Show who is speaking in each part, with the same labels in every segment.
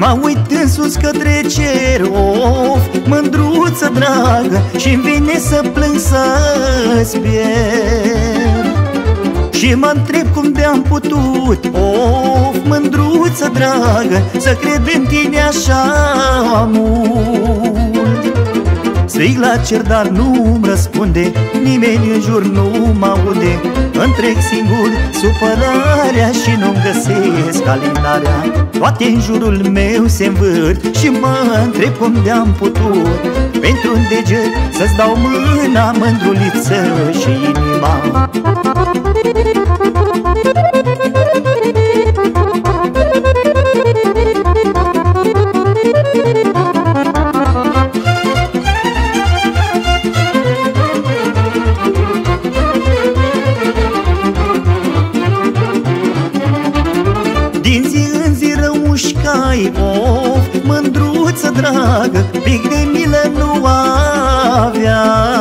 Speaker 1: Mă uit în sus către cer, of, mândruță dragă, și-mi vine să plâng, să-ți pierd. Și mă întreb cum de-am putut, of, mândruță dragă, să cred în tine așa mult. Strig la cer, dar nu-mi răspunde, nimeni în jur nu mă aude. Întreg singur supărarea și nu-mi găsesc alinarea. Toate în jurul meu se învârt și mă întreb cum de-am putut pentru un deget să-ți dau mâna, mândruliță, și inima. Din zi în zi rămușcai, of, mândruță dragă, pic de milă nu aveai.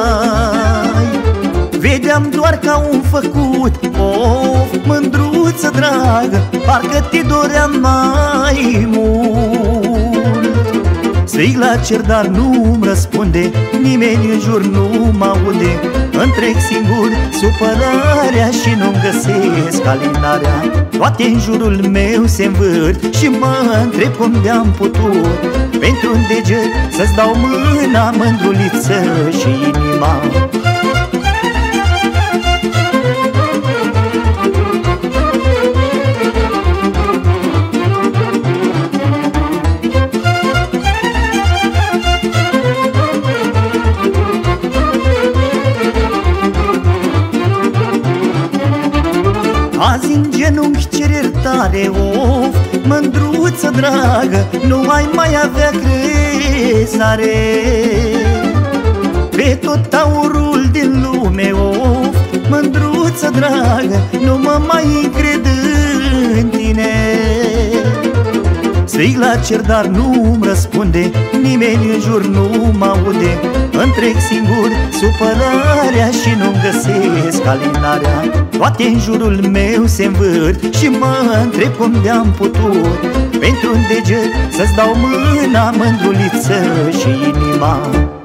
Speaker 1: Vedeam doar ca un făcut, of, mândruță dragă, parcă te doream mai mult. Strig la cer, dar nu-mi răspunde, nimeni în jur nu mă aude. Întreg singur supărarea și nu-mi găsesc alinarea. Toate în jurul meu se învârt și mă întreb cum de-am putut pentru un deget să-ți dau mâna, mândruliță, și inima. Azi în genunchi cer iertare, of, mândruță dragă, nu ai mai avea crezare. Pe tot aurul din lume, of, mândruță dragă, nu mă mai încred în tine. Strig la cer, dar nu-mi răspunde, nimeni în jur nu mă aude. Întreg singur supărarea și nu-mi găsesc alinarea. Toate în jurul meu se învârt și mă întreb cum de-am putut pentru un deget să-ți dau mâna, mândruliță, și inima.